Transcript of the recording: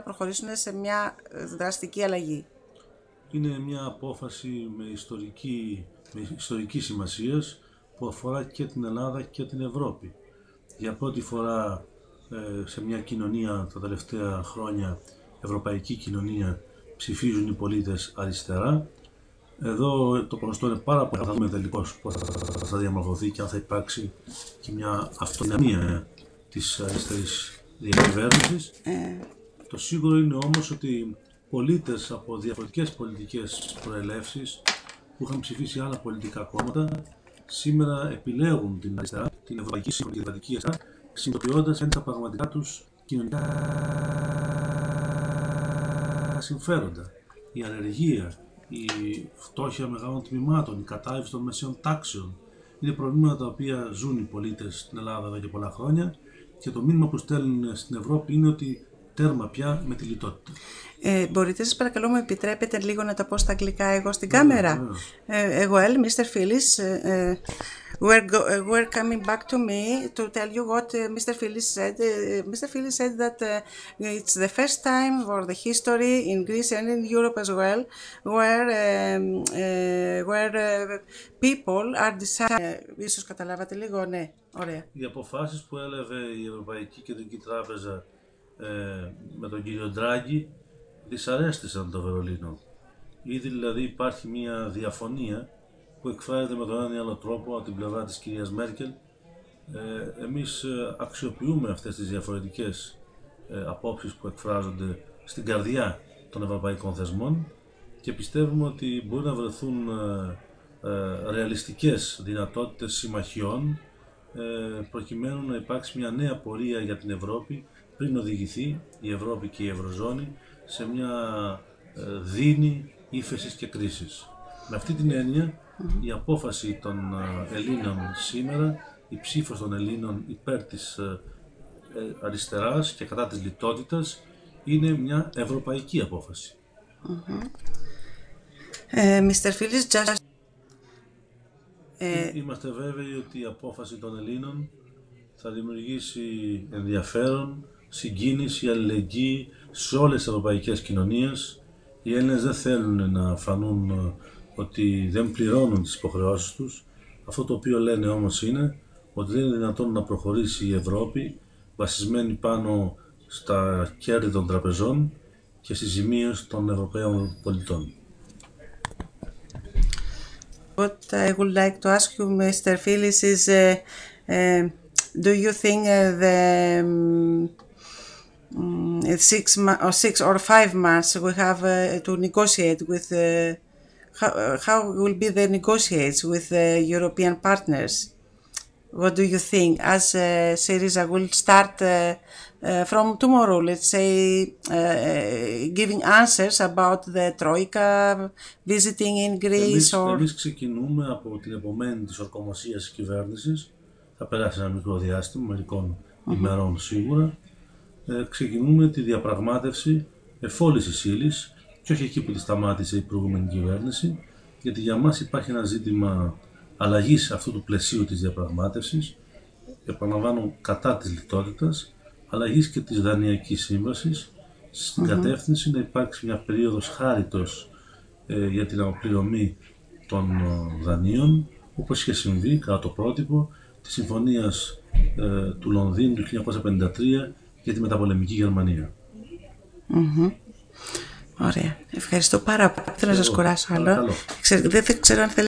προχωρήσουν σε μια δραστική αλλαγή. Είναι μια απόφαση με ιστορική σημασία που αφορά και την Ελλάδα και την Ευρώπη. Για πρώτη φορά σε μια κοινωνία τα τελευταία χρόνια, ευρωπαϊκή κοινωνία, ψηφίζουν οι πολίτες αριστερά. Εδώ το γνωστό είναι πάρα πολύ. Θα δούμε τελικώς πώς θα διαμορφωθεί και αν θα υπάρξει και μια αυτονομία της αριστερής διακυβέρνησης. Το σίγουρο είναι όμως ότι πολίτες από διαφορετικές πολιτικές προελεύσεις που είχαν ψηφίσει άλλα πολιτικά κόμματα σήμερα επιλέγουν την αριστερά, την ευρωπαϊκή συμμετοχική αριστερά, συνειδητοποιώντας τα πραγματικά τους κοινωνικά συμφέροντα. Η ανεργία, η φτώχεια μεγάλων τμήματων, η κατάρρευση των μεσαίων τάξεων είναι προβλήματα τα οποία ζουν οι πολίτες στην Ελλάδα εδώ και πολλά χρόνια και το μήνυμα που στέλνουν στην Ευρώπη είναι ότι τέρμα πια με τη λιτότητα. Μπορείτε σας παρακαλώ μου επιτρέπετε λίγο να τα πω στα αγγλικά εγώ στην κάμερα. Well, Mr. Phillips, we're coming back to me to tell you what Mr. Phillips said. Mr. Phillips said that it's the first time for the history in Greece and in Europe as well where people are deciding. Ίσως καταλάβατε λίγο, ναι, ωραία. Οι αποφάσεις που έλαβε η Ευρωπαϊκή Κεντρική Τράπεζα με τον κύριο Ντράγκη δυσαρέστησαν το Βερολίνο. Ήδη δηλαδή υπάρχει μια διαφωνία που εκφράζεται με τον έναν ή άλλο τρόπο από την πλευρά της κυρίας Μέρκελ. Εμείς αξιοποιούμε αυτές τις διαφορετικές απόψεις που εκφράζονται στην καρδιά των ευρωπαϊκών θεσμών και πιστεύουμε ότι μπορεί να βρεθούν ρεαλιστικές δυνατότητες συμμαχιών προκειμένου να υπάρξει μια νέα πορεία για την Ευρώπη πριν οδηγηθεί η Ευρώπη και η Ευρωζώνη σε μια δίνη ύφεσης και κρίσης. Με αυτή την έννοια, η απόφαση των Ελλήνων σήμερα, η ψήφος των Ελλήνων υπέρ της αριστεράς και κατά της λιτότητας, είναι μια ευρωπαϊκή απόφαση. Mr. Phillips, just... Είμαστε βέβαιοι ότι η απόφαση των Ελλήνων θα δημιουργήσει ενδιαφέρον, συγκίνηση, αλληλεγγύη σε όλες τις ευρωπαϊκές κοινωνίες. Οι Έλληνες δεν θέλουν να φανούν ότι δεν πληρώνουν τις υποχρεώσεις τους. Αυτό το οποίο λένε όμως είναι ότι δεν είναι δυνατόν να προχωρήσει η Ευρώπη βασισμένη πάνω στα κέρδη των τραπεζών και στη ζημίωση των Ευρωπαίων πολιτών. What I would like to ask you, Mr. Phillips, is do you think the 6 or 5 months we have to negotiate with how will be the negotiations with the European partners? What do you think? As Syriza will start from tomorrow, let's say, giving answers about the Troika visiting in Greece or... Εμείς ξεκινούμε από την επομένη της ορκομοσίας της κυβέρνησης. Θα περάσει ένα μικρό διάστημα, μερικών ημερών σίγουρα. Ξεκινούμε τη διαπραγμάτευση εφόλυσης ύλης και όχι εκεί που τη σταμάτησε η προηγούμενη κυβέρνηση, γιατί για μας υπάρχει ένα ζήτημα αλλαγής αυτού του πλαισίου της διαπραγμάτευσης, επαναλαμβάνω κατά της λιτότητας, αλλαγής και της δανειακής σύμβασης, στην κατεύθυνση να υπάρξει μια περίοδος χάριτος για την αποπληρωμή των δανείων, όπως είχε συμβεί κατά το πρότυπο της Συμφωνίας του Λονδίνου του 1953 για τη μεταπολεμική Γερμανία. Ωραία. Ευχαριστώ πάρα πολύ. Θέλω να σας κουράσω άλλο. Δεν ξέρω αν θέλετε